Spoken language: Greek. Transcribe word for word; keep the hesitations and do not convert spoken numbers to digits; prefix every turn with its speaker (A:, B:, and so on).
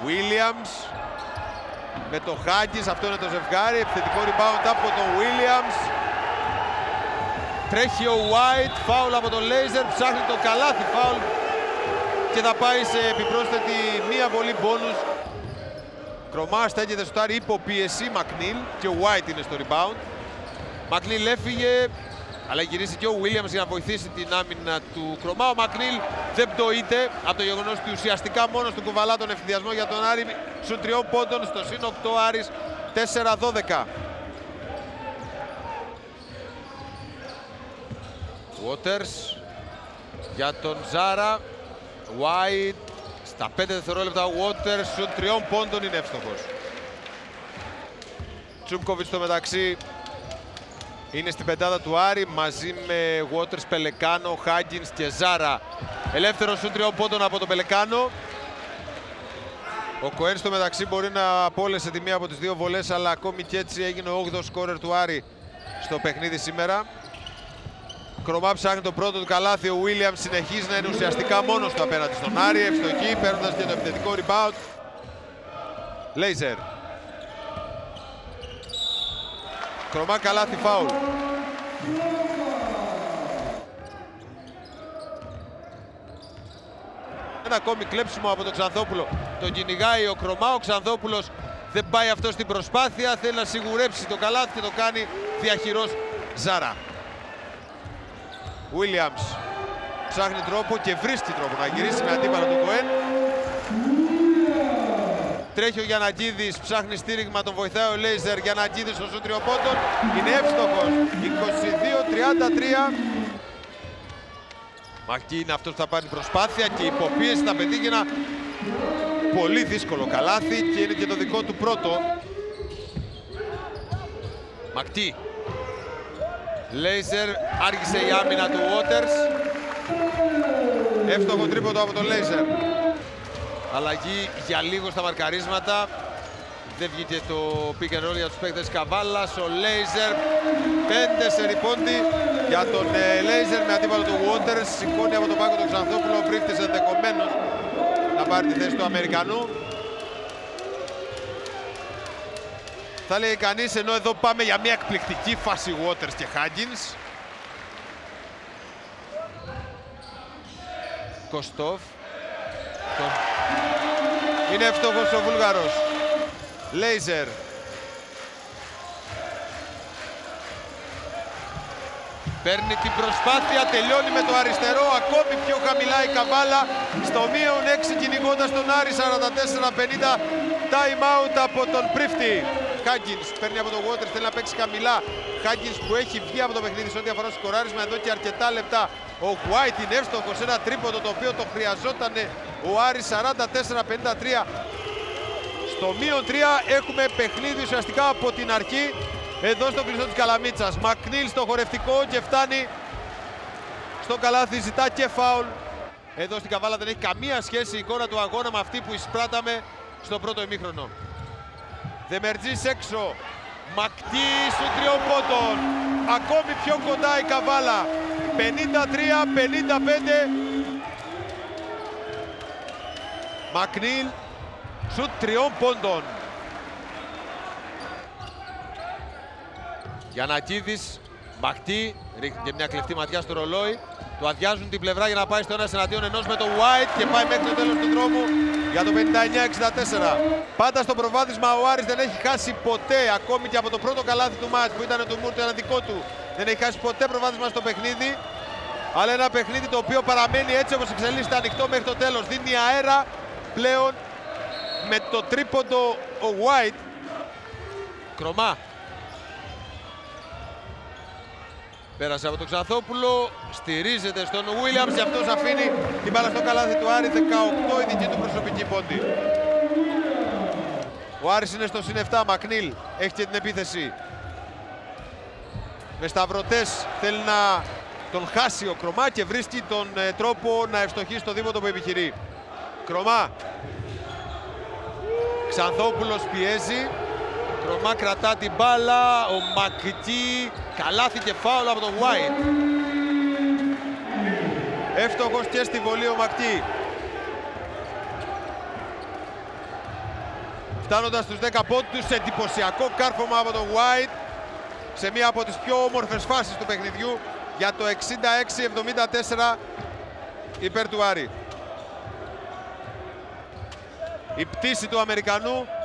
A: Williams με το Χάγκινς, αυτό είναι το ζευγάρι. Επιθετικό rebound από τον Williams. Τρέχει ο White, φάουλ από τον Λέιζερ, ψάχνει το καλάθι φάουλ και θα πάει σε επιπρόσθετη μία βολή μπόνους. Κρομά στέκεται στο τάρι υπό πίεση, Μακνίλ και ο White είναι στο rebound. Μακνίλ έφυγε, αλλά γυρίσει και ο Williams για να βοηθήσει την άμυνα του Κρομά. Ο Μακνίλ δεν πτωείται από το γεγονός ότι ουσιαστικά μόνος του κουβαλά τον ευθυδιασμό για τον Άρη. Σου τριών πόντων στο συν οκτώ Άρης τέσσερα δώδεκα. Waters για τον Ζάρα. White στα πέντε δευτερόλεπτα. Waters σου τριών πόντων είναι εύστοχος. Τσούμκοβιτς στο μεταξύ είναι στην πεντάδα του Άρη μαζί με Waters, Πελεκάνο, Χάγκινς και Ζάρα. Ελεύθερο σου τριών πόντων από τον Πελεκάνο. Ο Κοέν στο μεταξύ μπορεί να απόλυσε τη μία από τις δύο βολές, αλλά ακόμη και έτσι έγινε ο όγδοος σκόρερ του Άρη στο παιχνίδι σήμερα. Κρομά ψάχνει το πρώτο του καλάθι. Ο Williams συνεχίζει να είναι ουσιαστικά μόνος του απέναντι στον Άρη. Ευστοχή, παίρνοντας και το επιθετικό rebound. Λέιζερ. Κρομά καλάθι φάουλ. Ένα ακόμη κλέψιμο από τον Ξανθόπουλο. Τον κυνηγάει ο Κρομά. Ο Ξανθόπουλος δεν πάει αυτό στην προσπάθεια. Θέλει να σιγουρέψει το καλάθι και το κάνει διαχειρός Ζάρα. Williams ψάχνει τρόπο και βρίσκει τρόπο να γυρίσει με αντίπαλο του Κοέν. Τρέχει ο Γιαννακίδης, ψάχνει στήριγμα, τον βοηθάει ο Λέιζερ. Γιαννακίδης ο σούτ τριών πόντων είναι εύστοχος. είκοσι δύο τριάντα τρία. Μακκί είναι αυτός που θα πάρει την προσπάθεια και υποπίεση θα πετύχει ένα πολύ δύσκολο καλάθι και είναι και το δικό του πρώτο. Μακκί. Λέιζερ, άργησε η άμυνα του Waters. Εύστοχο τρίποντο από τον Λέιζερ. Αλλαγή για λίγο στα μαρκαρίσματα. Δεν βγήκε το pick and roll για τους παίκτες Καβάλας. Ο Λέιζερ, πέντε σε ριπόντι για τον Λέιζερ με αντίπαλο του Waters. Σηκώνει από τον πάγκο τον Ξανθόπουλο. Ο Μπρίχτης ενδεχομένως να πάρει τη θέση του Αμερικανού. Θα λέει κανείς, ενώ εδώ πάμε για μια εκπληκτική φάση Waters και Χάγκινς. Κωστόφ. Είναι εύστοχος ο Βούλγαρος. Λέιζερ. Παίρνει την προσπάθεια, τελειώνει με το αριστερό, ακόμη πιο χαμηλά η Καβάλα. Στο μείον έξι κυνηγώντας τον Άρη, σαράντα τέσσερα πενήντα. Time out από τον Πρίφτη. Χάγκινς παίρνει από τον Waters, θέλει να παίξει χαμηλά. Χάγκινς που έχει βγει από το παιχνίδι σε ό,τι αφορά στο σκοράρισμα εδώ και αρκετά λεπτά. Ο White είναι εύστοχος, ένα τρίποντο το οποίο το χρειαζόταν ο Άρης, σαράντα τέσσερα πενήντα τρία. Στο μείον τρία έχουμε παιχνίδι ουσιαστικά από την αρχή εδώ στο κλειστό της Καλαμίτσας. Μακνίλ στο χορευτικό και φτάνει στο καλάθι, ζητά και φάουλ. Εδώ στην Καβάλα δεν έχει καμία σχέση η εικόνα του αγώνα με αυτή που εισπράταμε στο πρώτο ημίχρονο. Δεμερτζής έξω. Μακτή σου τριών πόντων. Ακόμη πιο κοντά η Καβάλα. πενήντα τρία πενήντα πέντε. Μακνίλ σου τριών πόντων. Γιαννακίδης, Μακτή, ρίχνει και μια κλεφτή ματιά στο ρολόι. Του αδειάζουν την πλευρά για να πάει στο ένας εναντίον ενός με το White και πάει μέχρι το τέλος του δρόμου για το πενήντα εννιά εξήντα τέσσερα. Πάντα στο προβάδισμα ο Άρης δεν έχει χάσει ποτέ, ακόμη και από το πρώτο καλάθι του μάτς που ήταν του Μούρ, το ένα δικό του. Δεν έχει χάσει ποτέ προβάδισμα στο παιχνίδι. Αλλά ένα παιχνίδι το οποίο παραμένει έτσι όπως εξελίσσεται ανοιχτό μέχρι το τέλος. Δίνει αέρα πλέον με το τρίποντο ο White. Κρομά. Πέρασε από τον Ξανθόπουλο, στηρίζεται στον Williams και αυτός αφήνει την μπάλα στο καλάθι του Άρη, δεκαοκτώ η δική του προσωπική πόντη. Ο Άρης είναι στο συν επτά, Μακνίλ έχει και την επίθεση. Με σταυρωτές θέλει να τον χάσει ο Κρομά και βρίσκει τον ε, τρόπο να ευστοχεί στο δίποτο που επιχειρεί. Κρομά. Ξανθόπουλος πιέζει. Κρομά κρατά την μπάλα, ο Μακτή, καλάθι και φάουλ από τον White. Εύστοχος και στη βολή ο Μακτή. φτάνοντας στους δέκα πόντους. Εντυπωσιακό κάρφωμα από τον White σε μία από τις πιο όμορφες φάσεις του παιχνιδιού για το εξήντα έξι εβδομήντα τέσσερα υπέρ του Άρη. Η πτήση του Αμερικανού